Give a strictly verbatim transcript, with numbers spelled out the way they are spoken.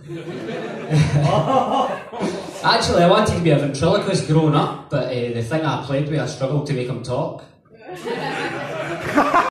Actually, I wanted to be a ventriloquist growing up, but uh, the thing I played with, I struggled to make him talk.